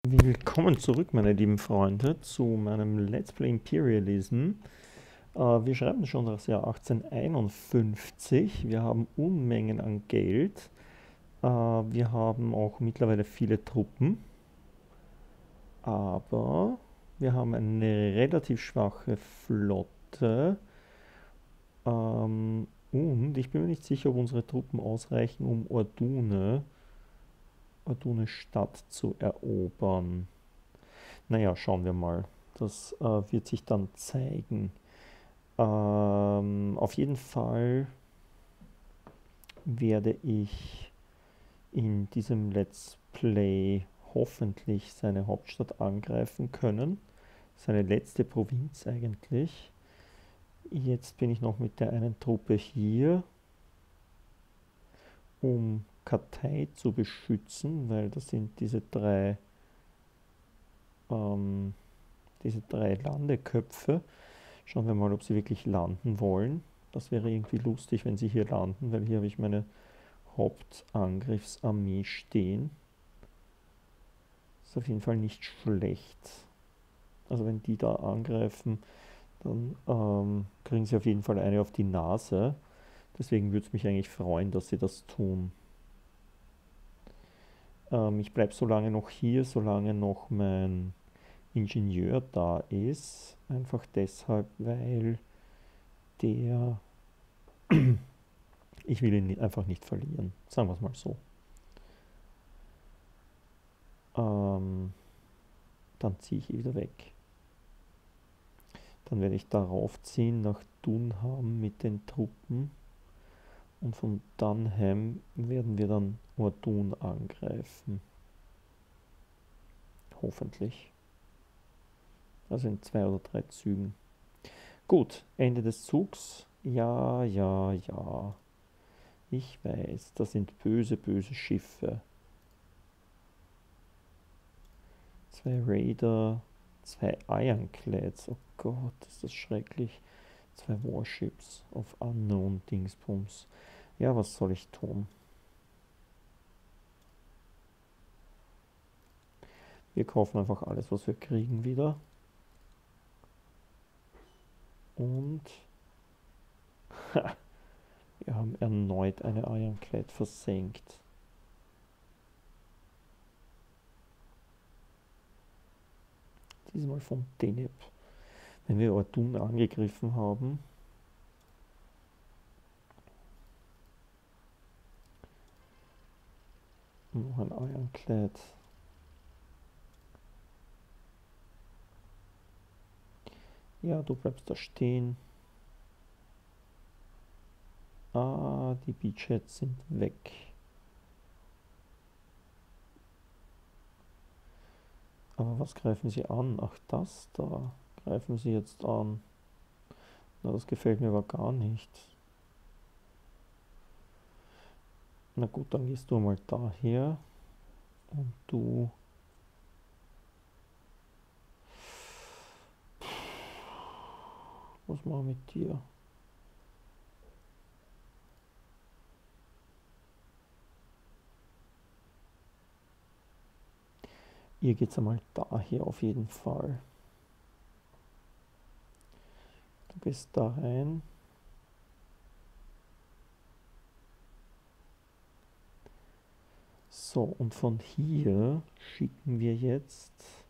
Willkommen zurück, meine lieben Freunde, zu meinem Let's Play Imperialism. Wir schreiben schon das Jahr 1851. Wir haben Unmengen an Geld. Wir haben auch mittlerweile viele Truppen. Aber wir haben eine relativ schwache Flotte. Und ich bin mir nicht sicher, ob unsere Truppen ausreichen, um Ordune Stadt zu erobern. Naja, schauen wir mal. Das wird sich dann zeigen. Auf jeden Fall werde ich in diesem Let's Play hoffentlich seine Hauptstadt angreifen können. Seine letzte Provinz eigentlich. Jetzt bin ich noch mit der einen Truppe hier, um Katay zu beschützen, weil das sind diese drei Landeköpfe. Schauen wir mal, ob sie wirklich landen wollen. Das wäre irgendwie lustig, wenn sie hier landen, weil hier habe ich meine Hauptangriffsarmee stehen. Ist auf jeden Fall nicht schlecht. Also wenn die da angreifen, dann kriegen sie auf jeden Fall eine auf die Nase. Deswegen würde es mich eigentlich freuen, dass sie das tun. Ich bleibe so lange noch hier, solange noch mein Ingenieur da ist. Einfach deshalb, weil der... Ich will ihn einfach nicht verlieren. Sagen wir es mal so. Dann ziehe ich wieder weg. Dann werde ich darauf ziehen nach Dunham mit den Truppen. Und von Dunham werden wir dann Ordun angreifen. Hoffentlich. Also in 2 oder 3 Zügen. Gut, Ende des Zugs. Ja, ja, ja. Ich weiß, das sind böse, böse Schiffe. 2 Raider, 2 Ironclads. Oh Gott, ist das schrecklich. 2 Warships auf Unknown Dingsbums. Ja, was soll ich tun? Wir kaufen einfach alles, was wir kriegen wieder. Und wir haben erneut eine Ironclad versenkt. Diesmal von Deneb. Wenn wir Ordun angegriffen haben, noch ein Ironclad. Ja, du bleibst da stehen. Ah, die Beachheads sind weg. Aber was greifen sie an? Ach, das da greifen sie jetzt an. Na, das gefällt mir aber gar nicht. Na gut, dann gehst du mal daher. Und du... Was machen wir mit dir? Ihr geht's einmal daher auf jeden Fall. Du gehst da rein. So, und von hier schicken wir jetzt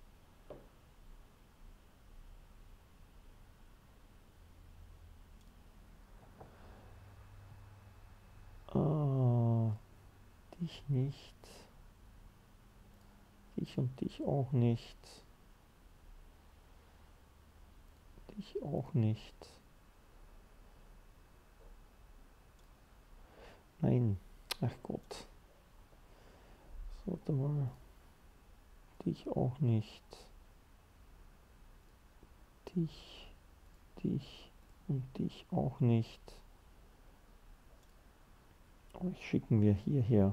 dich nicht, dich und dich auch nicht, dich auch nicht. Nein, ach Gott. So, warte mal. Dich auch nicht. Dich und dich auch nicht. Euch schicken wir hierher.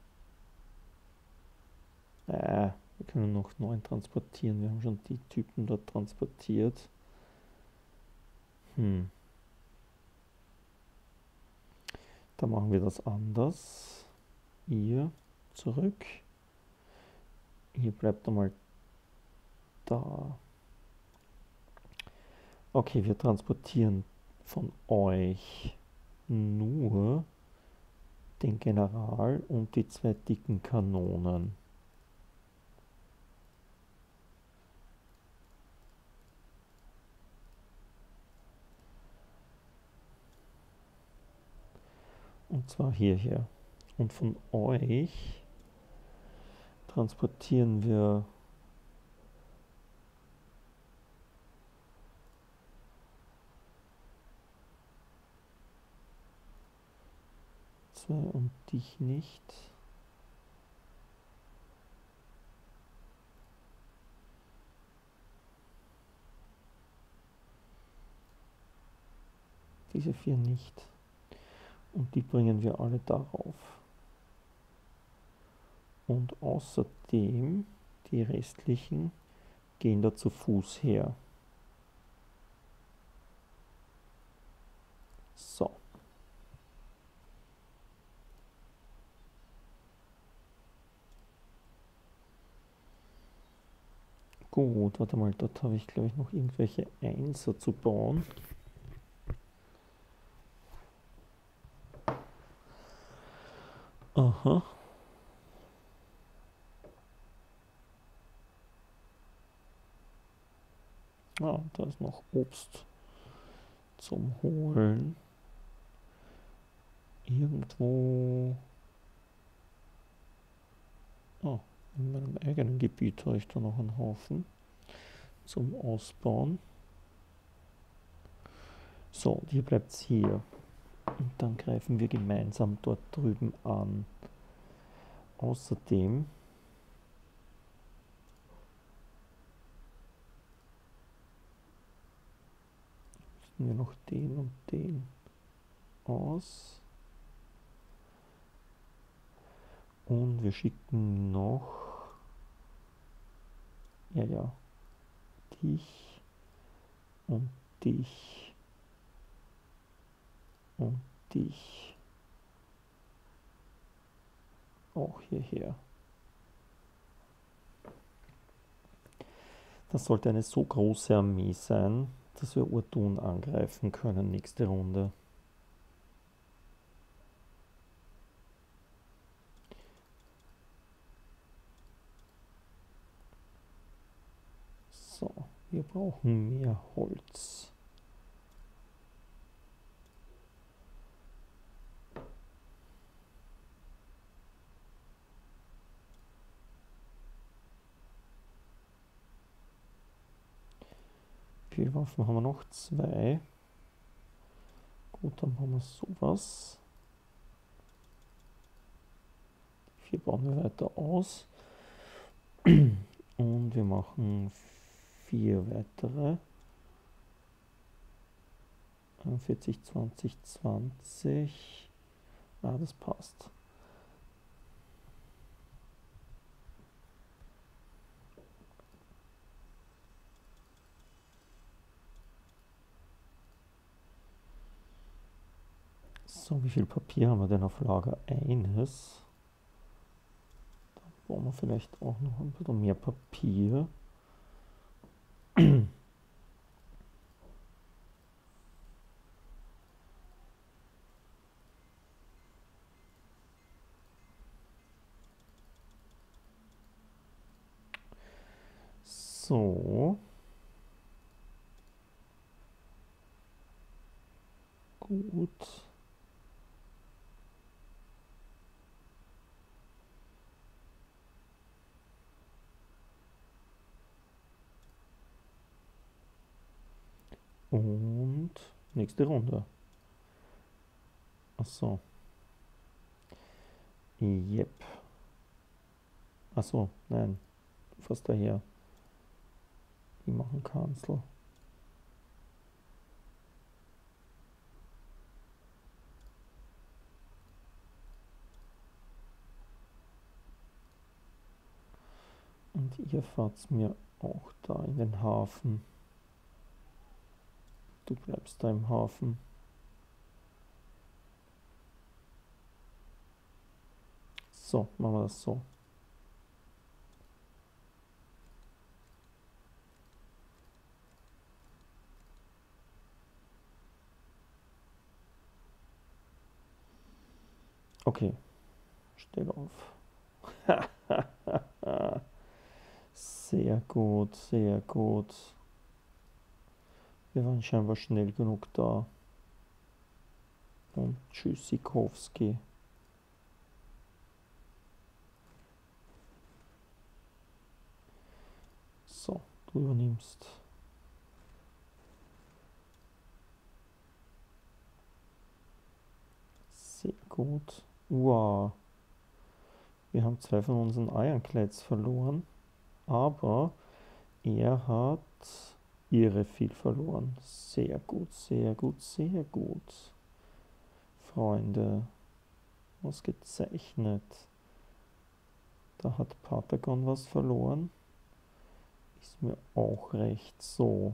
Wir können noch 9 transportieren. Wir haben schon die Typen dort transportiert. Da machen wir das anders. Ihr zurück. Ihr bleibt einmal da. Okay, wir transportieren von euch nur den General und die 2 dicken Kanonen. Und zwar hierher. Und von euch transportieren wir zwei und dich nicht. Diese 4 nicht. Und die bringen wir alle darauf. Und außerdem die restlichen gehen da zu Fuß her. So. Gut, warte mal, dort habe ich glaube ich noch irgendwelche Einser zu bauen. Aha. Ah, da ist noch Obst zum Holen. Irgendwo. Ah, in meinem eigenen Gebiet habe ich da noch einen Haufen zum Ausbauen. So, und ihr bleibt hier. Und dann greifen wir gemeinsam dort drüben an. Außerdem müssen wir noch den und den aus. Und wir schicken noch, ja, dich und dich und dich auch hierher. Das sollte eine so große Armee sein, dass wir Urdun angreifen können nächste Runde. So, wir brauchen mehr Holz. Wie viele Waffen haben wir noch? 2. Gut, dann machen wir sowas. 4 bauen wir weiter aus. Und wir machen 4 weitere. 40, 20, 20. Ah, das passt. So, wie viel Papier haben wir denn auf Lager? Eines. Da brauchen wir vielleicht auch noch ein bisschen mehr Papier. So. Gut. Und nächste Runde. Achso. Yep. Achso, nein. Fast daher. Die machen Cancel. Und ihr fahrt mir auch da in den Hafen. Du bleibst da im Hafen. So, machen wir das so. Okay, stell auf. Sehr gut, sehr gut. Wir waren scheinbar schnell genug da. Und Tschüssikowski. So, du übernimmst. Sehr gut. Wow. Wir haben 2 von unseren Ironclads verloren, aber er hat irre viel verloren. Sehr gut, sehr gut, sehr gut. Freunde, ausgezeichnet. Da hat Patagon was verloren. Ist mir auch recht so.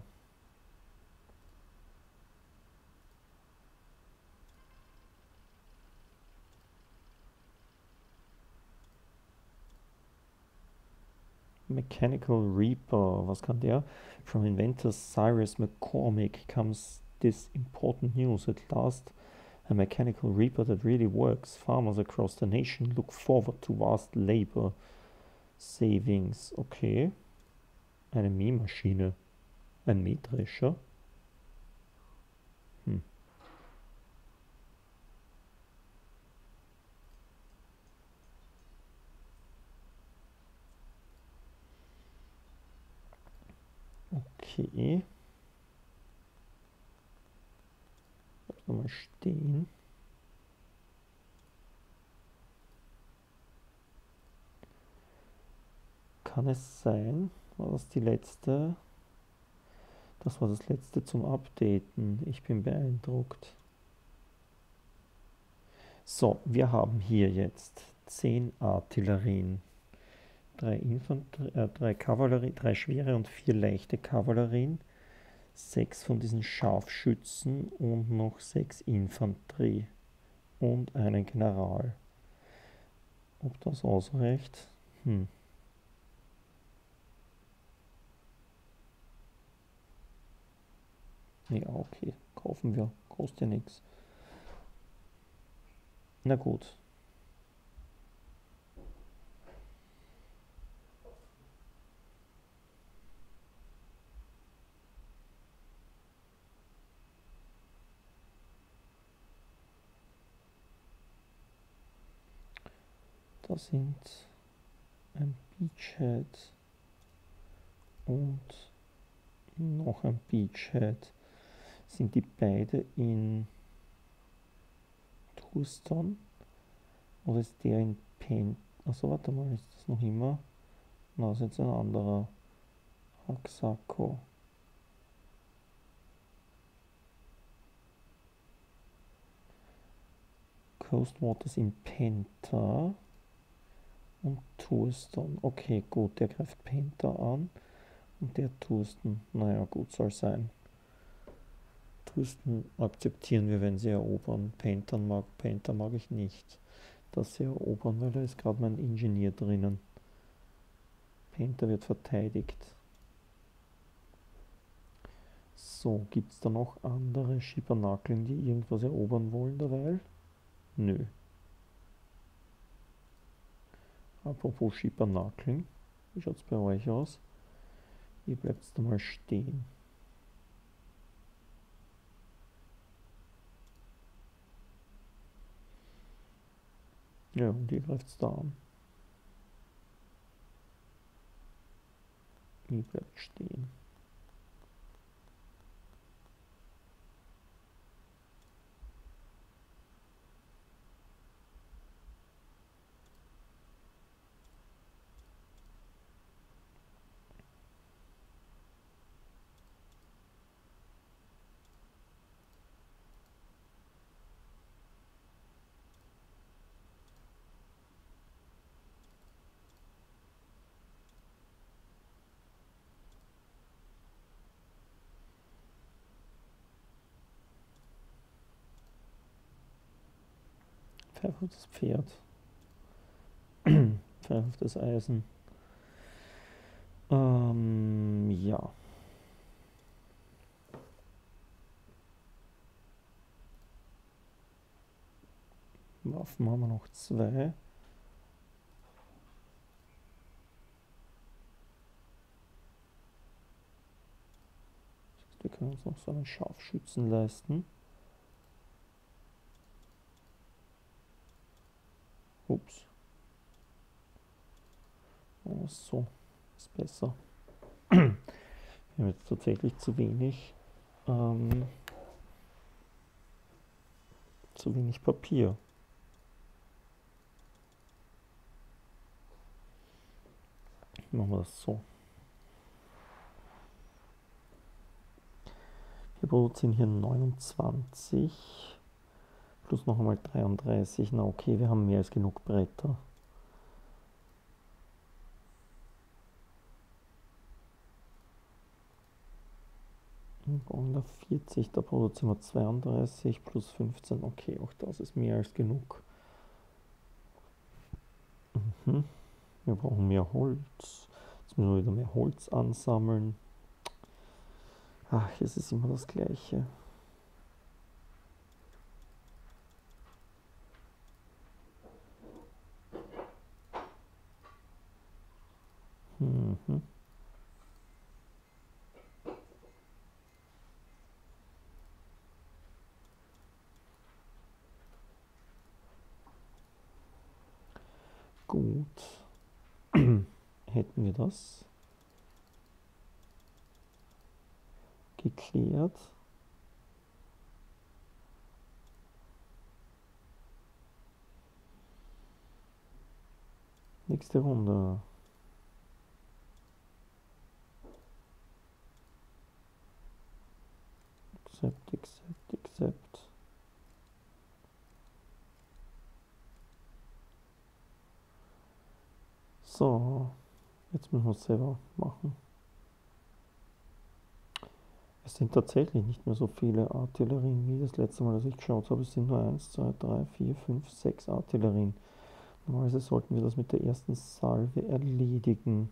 Mechanical Reaper, was kann der? From inventor Cyrus McCormick comes this important news. At last, a mechanical reaper that really works. Farmers across the nation look forward to vast labor savings. Okay. Eine Mähmaschine. Ein Mähdrescher. Hm. Okay. Bleib nochmal stehen. Kann es sein? War das die letzte? Das war das letzte zum Updaten. Ich bin beeindruckt. So, wir haben hier jetzt 10 Artillerien, 3 Kavallerie, 3 schwere und 4 leichte Kavallerien, 6 von diesen Scharfschützen und noch 6 Infanterie und einen General. Ob das ausreicht? Ja, okay, kaufen wir, kostet ja nichts. Na gut. Da sind ein Beachhead und noch ein Beachhead. Sind die beide in Turston? Oder ist der in Pen... Achso, warte mal, ist das noch immer? Na, das ist jetzt ein anderer. Haxako. Coastwaters in Penta und Turston. Okay, gut, der greift Penta an und der Turston. Naja, gut, soll sein. Turston akzeptieren wir, wenn sie erobern. Penta mag ich nicht, dass sie erobern, weil da ist gerade mein Ingenieur drinnen. Penta wird verteidigt. So, gibt es da noch andere Schipernakeln, die irgendwas erobern wollen derweil? Nö. Apropos Schipernakeln, wie schaut es bei euch aus? Ihr bleibt da mal stehen. Ja, und ihr greift es da an. Ihr bleibt stehen. Pfeif auf das Pferd. Pfeif auf das Eisen. Ja. Waffen haben wir noch 2. Wir können uns noch so einen Scharfschützen leisten. Ups. Oh, so. Ist besser. Wir haben jetzt tatsächlich zu wenig Papier. Machen wir das so. Wir produzieren hier 29 plus noch einmal 33. Na okay, wir haben mehr als genug Bretter. Wir brauchen da 40, da produzieren wir 32 plus 15. Okay, auch das ist mehr als genug. Wir brauchen mehr Holz. Jetzt müssen wir wieder mehr Holz ansammeln. Ach, es ist immer das Gleiche. Gut. Hätten wir das geklärt. Nächste Runde. Accept. So, jetzt müssen wir es selber machen. Es sind tatsächlich nicht mehr so viele Artillerien wie das letzte Mal, als ich geschaut habe. Es sind nur 1, 2, 3, 4, 5, 6 Artillerien. Normalerweise sollten wir das mit der ersten Salve erledigen.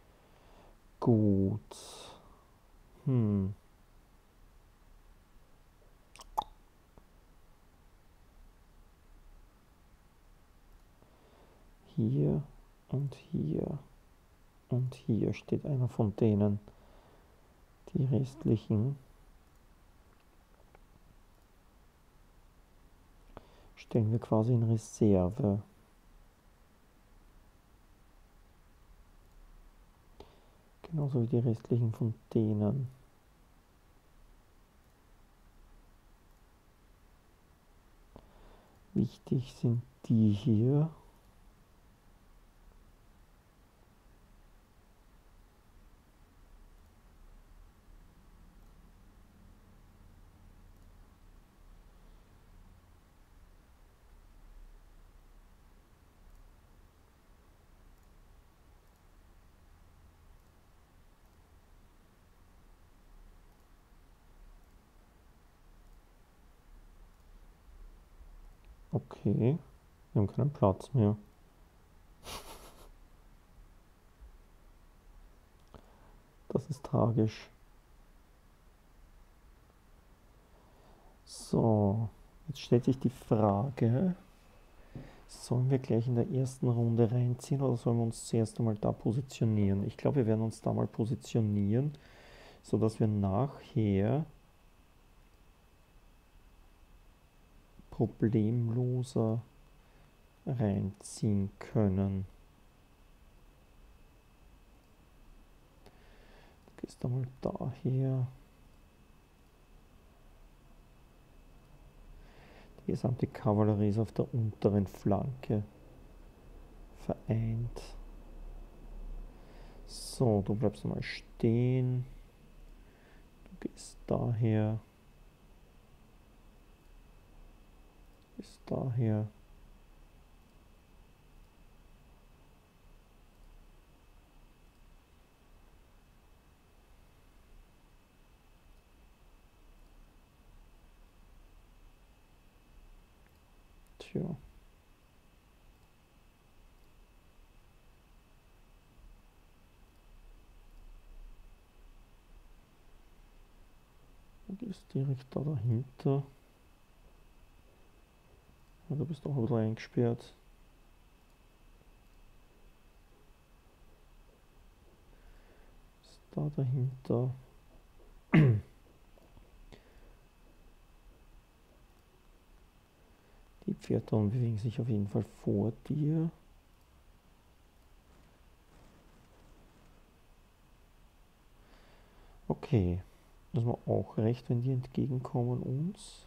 Gut. Hier und hier und hier steht einer von denen. Die restlichen stellen wir quasi in Reserve. Genauso wie die restlichen von denen. Wichtig sind die hier. Okay, wir haben keinen Platz mehr. Das ist tragisch. So, jetzt stellt sich die Frage, sollen wir gleich in der ersten Runde reinziehen oder sollen wir uns zuerst einmal da positionieren? Ich glaube, wir werden uns da mal positionieren, sodass wir nachher problemloser reinziehen können. Du gehst einmal daher. Die gesamte Kavallerie ist auf der unteren Flanke vereint. So, du bleibst mal stehen. Du gehst daher. Bis daher. Tja. Du gehst direkt da dahinter. Du bist auch ein bisschen eingesperrt. Was ist da dahinter? Die Pferde bewegen sich auf jeden Fall vor dir. Okay, das war auch recht, wenn die entgegenkommen uns.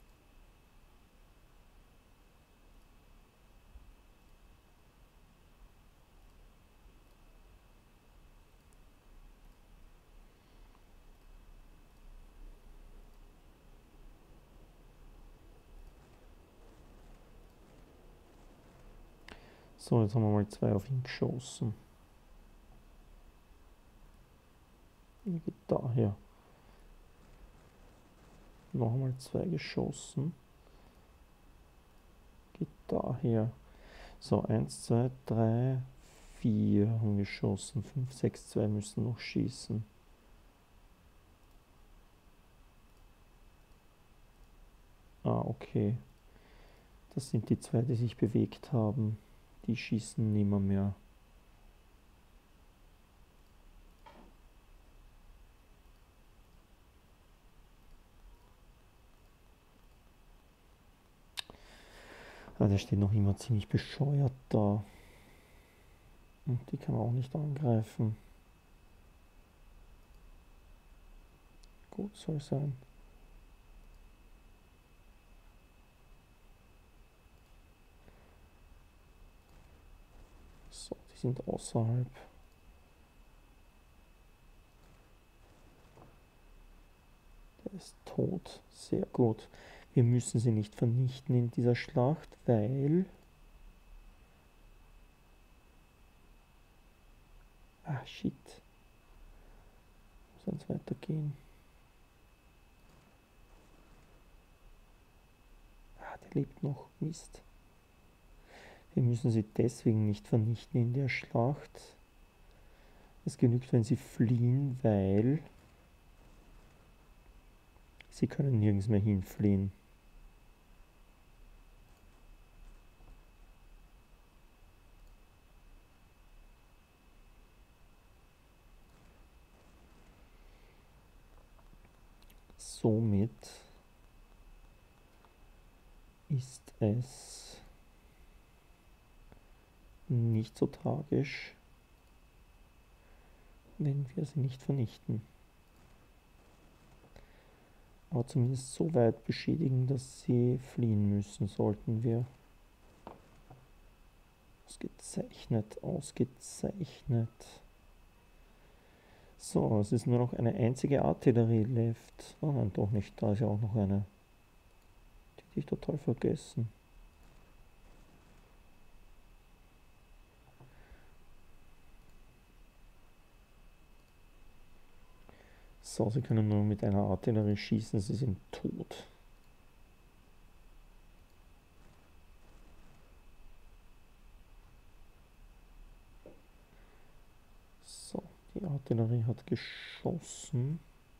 So, jetzt haben wir mal 2 auf ihn geschossen. Wie geht daher? Noch einmal 2 geschossen. Geht daher. So, 1, 2, 3, 4 haben geschossen. 5, 6, 2 müssen noch schießen. Ah, okay. Das sind die 2, die sich bewegt haben. Die schießen nimmer mehr. Ah, der steht noch immer ziemlich bescheuert da. Und die kann man auch nicht angreifen. Gut soll sein. So, die sind außerhalb. Der ist tot. Sehr gut. Wir müssen sie nicht vernichten in dieser Schlacht, weil... Ah, shit. Muss jetzt weitergehen. Ah, der lebt noch. Mist. Wir müssen sie deswegen nicht vernichten in der Schlacht. Es genügt, wenn sie fliehen, weil sie können nirgends mehr hinfliehen. Somit ist es nicht so tragisch, wenn wir sie nicht vernichten. Aber zumindest so weit beschädigen, dass sie fliehen müssen, sollten wir. Ausgezeichnet, ausgezeichnet. So, es ist nur noch eine einzige Artillerie left. Oh nein, doch nicht, da ist ja auch noch eine. Die hätte ich total vergessen. So, sie können nur mit einer Artillerie schießen, sie sind tot. So, die Artillerie hat geschossen.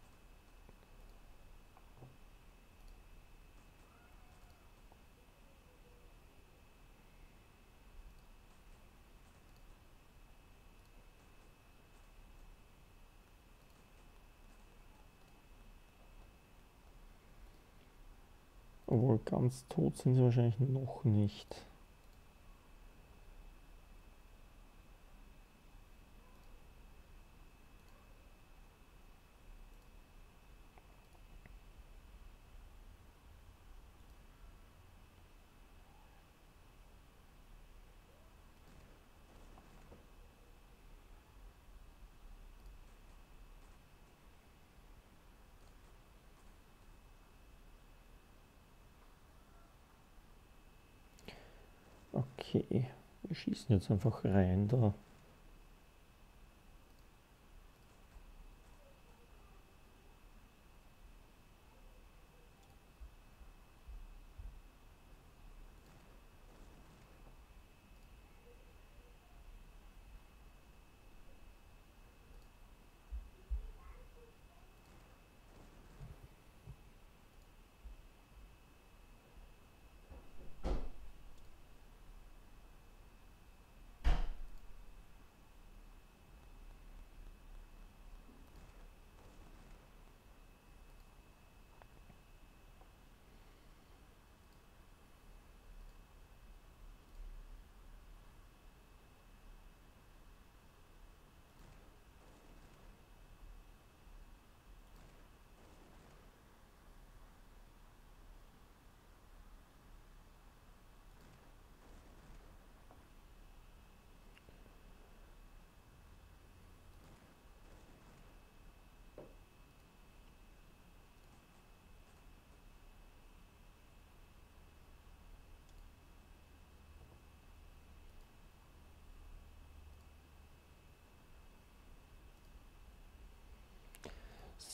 Obwohl ganz tot sind sie wahrscheinlich noch nicht. Okay, wir schießen jetzt einfach rein da.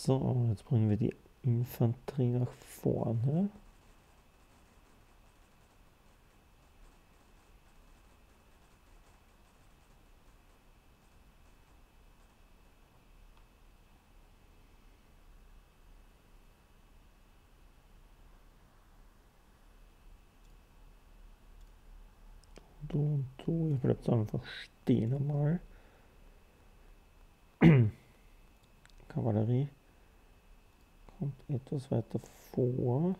So, jetzt bringen wir die Infanterie nach vorne. Du und du, ihr bleibt einfach stehen einmal. Kavallerie kommt etwas weiter vor.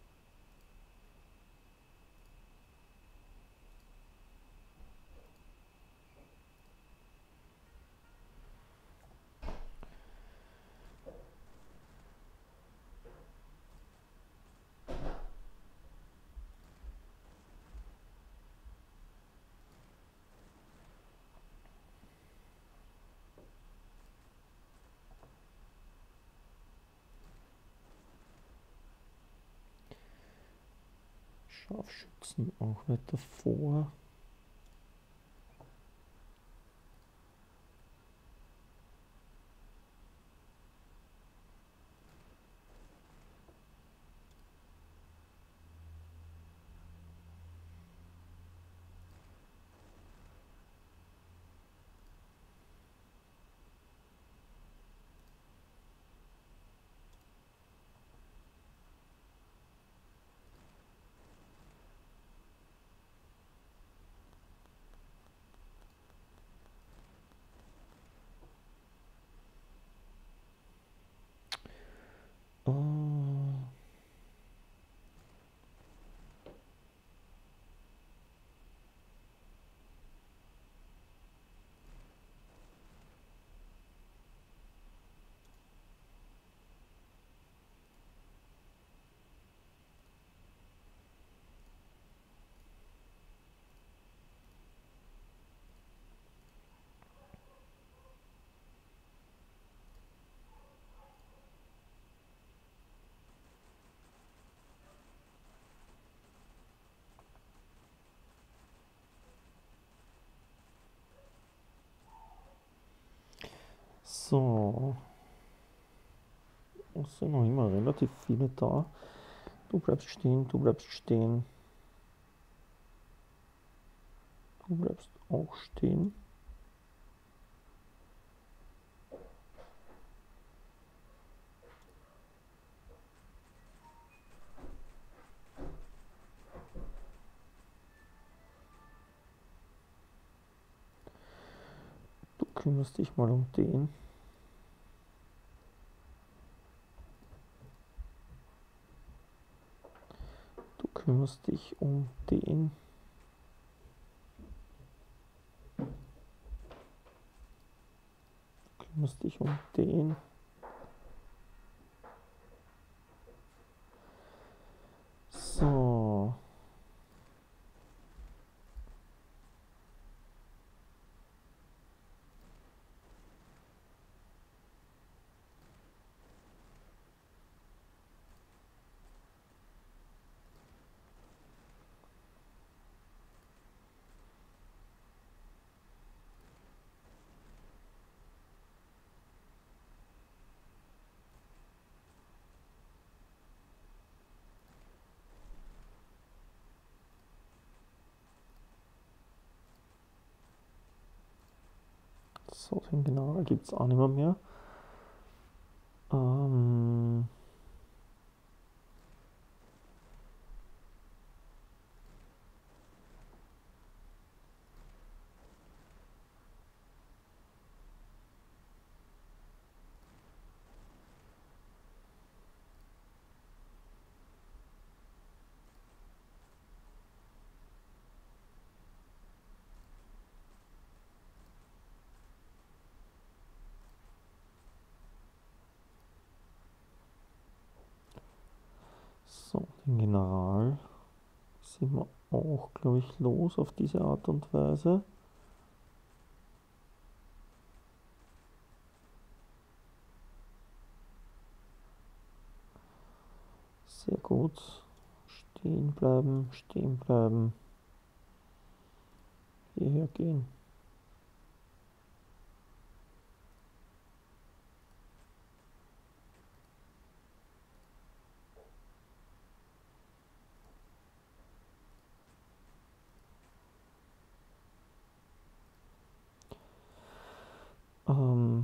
Scharfschützen auch weiter vor. So, es sind noch immer relativ viele da. Du bleibst stehen, du bleibst stehen. Du bleibst auch stehen. Du kümmerst dich mal um den. Du kümmerst dich um den. Du kümmerst dich um den. So. So, den General gibt es auch nicht mehr. So, den General sind wir auch, glaube ich, los auf diese Art und Weise. Sehr gut. Stehen bleiben, stehen bleiben. Hierher gehen. Ähm,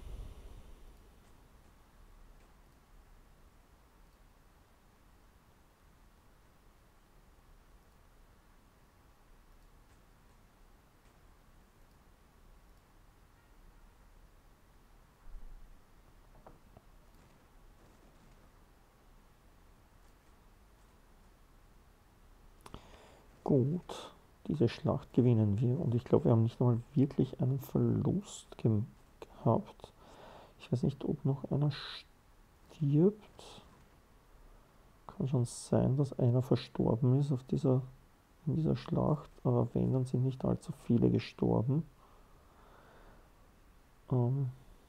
gut, diese Schlacht gewinnen wir und ich glaube, wir haben nicht einmal wirklich einen Verlust gehabt. Ich weiß nicht, ob noch einer stirbt. Kann schon sein, dass einer verstorben ist in dieser Schlacht, aber wenn, dann sind nicht allzu viele gestorben. Ähm,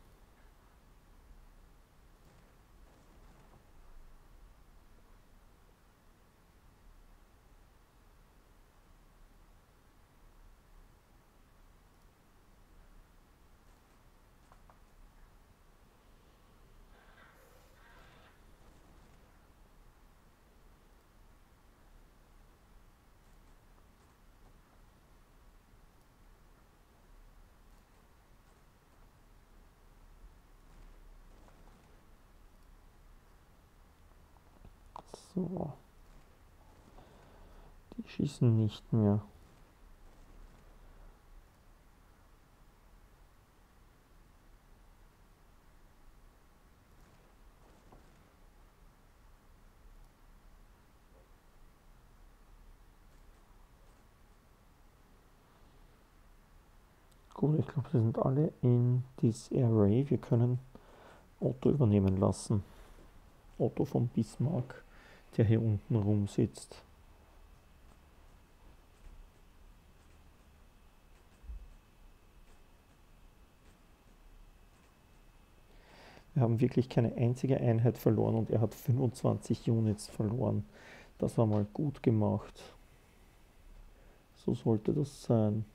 so, die schießen nicht mehr. Gut, ich glaube, sie sind alle in this Array. Wir können Otto übernehmen lassen. Otto von Bismarck, der hier unten rumsitzt. Wir haben wirklich keine einzige Einheit verloren und er hat 25 Units verloren. Das war mal gut gemacht. So sollte das sein.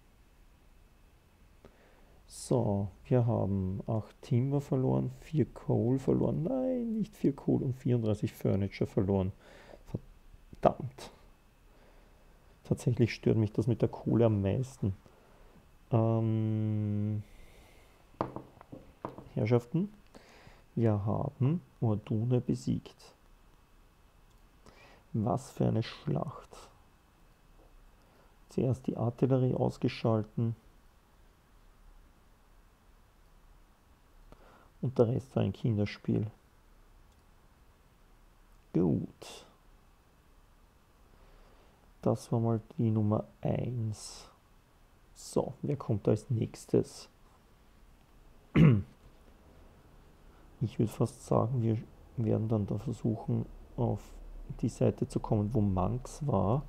So, wir haben 8 Timber verloren, 4 Coal verloren. Nein, nicht 4 Coal und 34 Furniture verloren. Verdammt. Tatsächlich stört mich das mit der Kohle am meisten. Herrschaften, wir haben Ordune besiegt. Was für eine Schlacht. Zuerst die Artillerie ausgeschalten. Und der Rest war ein Kinderspiel. Gut. Das war mal die Nummer 1. So, wer kommt als nächstes? Ich würde fast sagen, wir werden dann da versuchen, auf die Seite zu kommen, wo Manx war.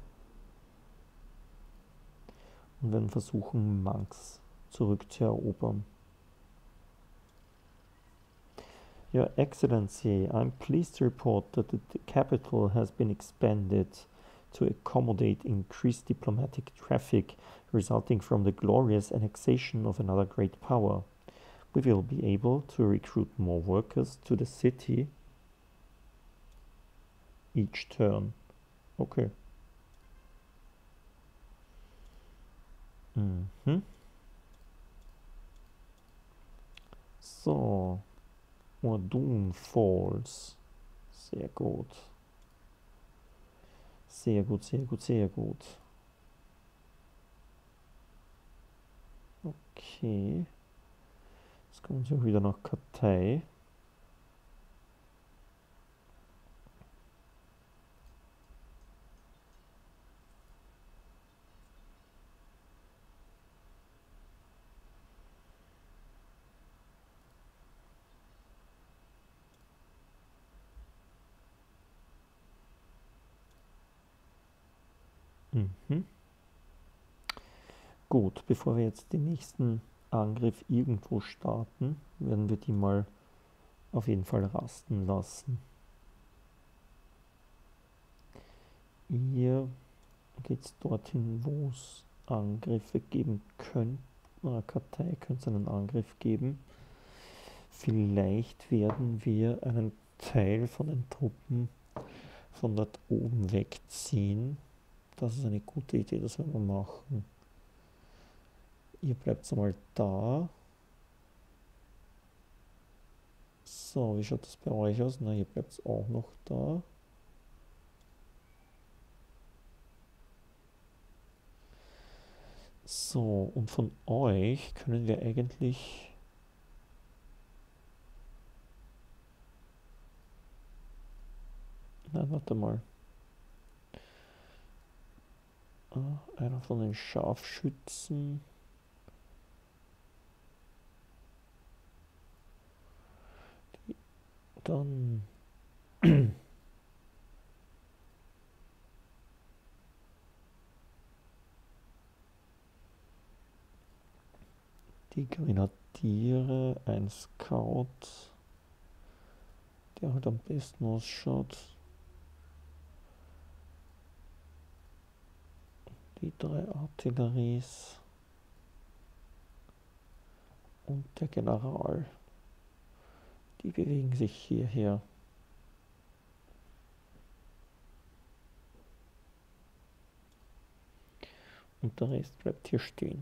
Und werden versuchen, Manx zurückzuerobern. Your Excellency, I'm pleased to report that the capital has been expanded to accommodate increased diplomatic traffic resulting from the glorious annexation of another great power. We will be able to recruit more workers to the city each turn. Okay. So. Ordun Falls. Sehr gut. Sehr gut, sehr gut, sehr gut. Okay. Jetzt kommen wir wieder nach Kartei. Gut, bevor wir jetzt den nächsten Angriff irgendwo starten, werden wir die mal auf jeden Fall rasten lassen. Ihr geht dorthin, wo es Angriffe geben könnte. Kartei könnte es einen Angriff geben. Vielleicht werden wir einen Teil von den Truppen von dort oben wegziehen. Das ist eine gute Idee, das werden wir machen. Ihr bleibt mal da. So, wie schaut das bei euch aus? Na, ihr bleibt auch noch da. So, und von euch können wir eigentlich... Nein, warte mal. Einer von den Scharfschützen. Dann... Die Grenadiere, ein Scout, der halt am besten ausschaut. Die 3 Artilleries und der General. Die bewegen sich hierher. Und der Rest bleibt hier stehen.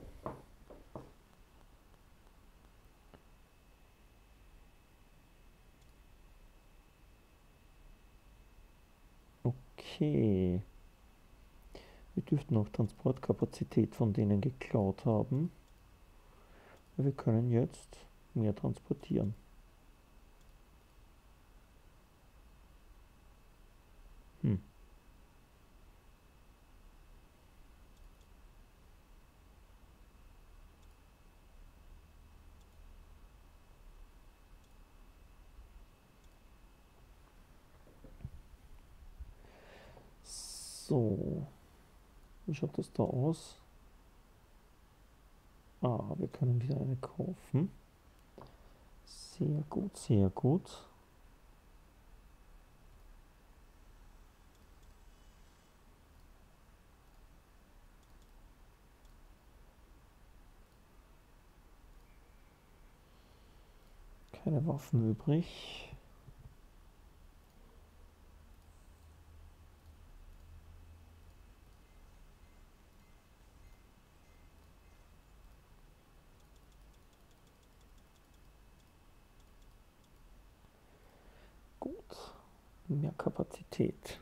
Okay. Wir dürften auch Transportkapazität von denen geklaut haben. Wir können jetzt mehr transportieren. So, wie schaut das da aus? Wir können wieder eine kaufen. Sehr gut, sehr gut. Keine Waffen übrig. Gut, mehr Kapazität.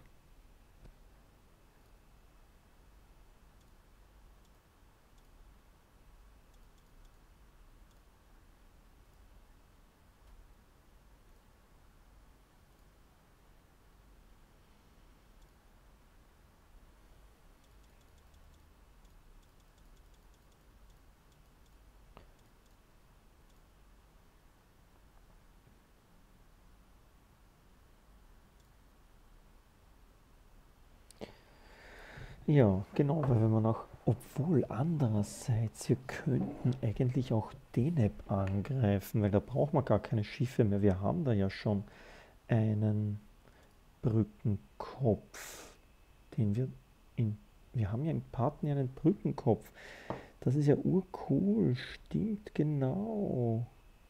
Ja, genau, weil wenn man auch, obwohl andererseits, wir könnten eigentlich auch Deneb angreifen, weil da braucht man gar keine Schiffe mehr. Wir haben da ja schon einen Brückenkopf, den wir haben ja im Partner einen Brückenkopf. Das ist ja urcool, stimmt genau.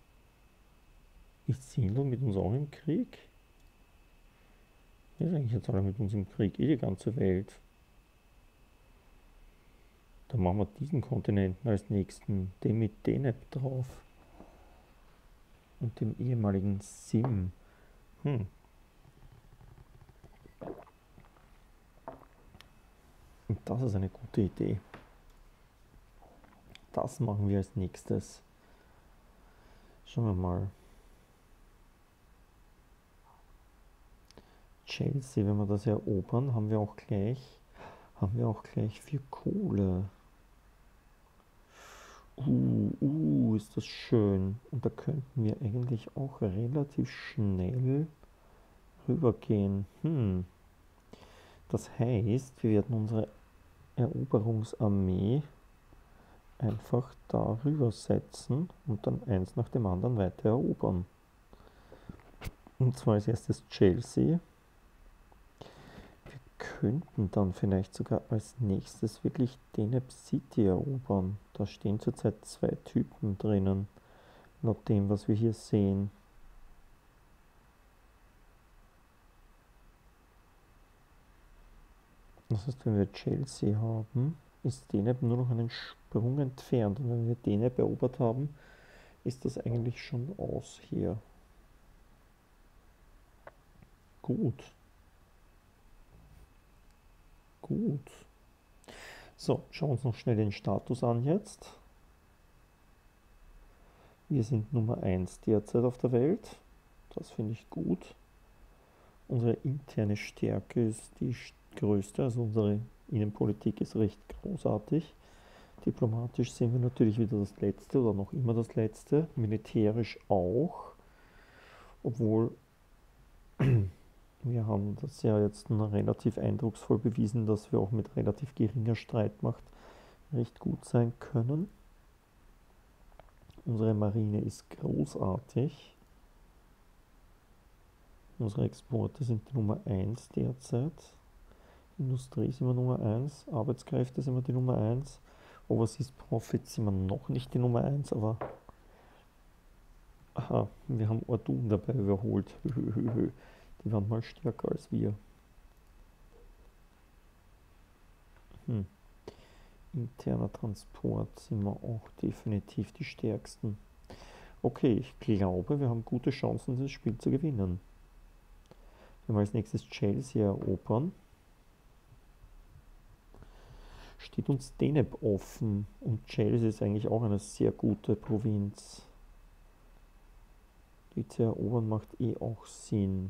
Ist Silo mit uns auch im Krieg? Wer ist eigentlich jetzt alle mit uns im Krieg? Die ganze Welt. Dann machen wir diesen Kontinenten als nächsten, den mit Deneb drauf. Und dem ehemaligen Sim. Und das ist eine gute Idee. Das machen wir als nächstes. Schauen wir mal. Chelsea, wenn wir das erobern, haben wir auch gleich 4 Kohle. Ist das schön. Und da könnten wir eigentlich auch relativ schnell rübergehen. Das heißt, wir werden unsere Eroberungsarmee einfach darüber setzen und dann eins nach dem anderen weiter erobern. Und zwar als erstes Chelsea. Wir könnten dann vielleicht sogar als nächstes wirklich Deneb City erobern. Da stehen zurzeit 2 Typen drinnen, laut dem, was wir hier sehen. Das heißt, wenn wir Chelsea haben, ist Deneb nur noch einen Sprung entfernt. Und wenn wir Deneb erobert haben, ist das eigentlich schon aus hier. Gut. Gut. So, schauen wir uns noch schnell den Status an jetzt. Wir sind Nummer 1 derzeit auf der Welt. Das finde ich gut. Unsere interne Stärke ist die größte, also unsere Innenpolitik ist recht großartig. Diplomatisch sind wir natürlich wieder das Letzte oder noch immer das Letzte. Militärisch auch. Obwohl wir haben das ja jetzt relativ eindrucksvoll bewiesen, dass wir auch mit relativ geringer Streitmacht recht gut sein können. Unsere Marine ist großartig. Unsere Exporte sind die Nummer 1 derzeit. Industrie sind wir Nummer 1. Arbeitskräfte sind wir die Nummer 1. Overseas Profits sind wir noch nicht die Nummer 1, aber aha, wir haben Ordun dabei überholt. Die waren mal stärker als wir. Interner Transport sind wir auch definitiv die stärksten. Okay, ich glaube, wir haben gute Chancen, dieses Spiel zu gewinnen. Wenn wir als nächstes Chelsea erobern, steht uns Deneb offen und Chelsea ist eigentlich auch eine sehr gute Provinz. Die zu erobern macht eh auch Sinn.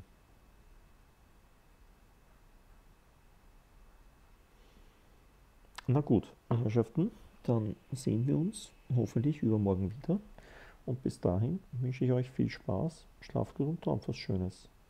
Na gut, Herrschaften, dann sehen wir uns hoffentlich übermorgen wieder. Und bis dahin wünsche ich euch viel Spaß, schlaft gut und träumt was Schönes.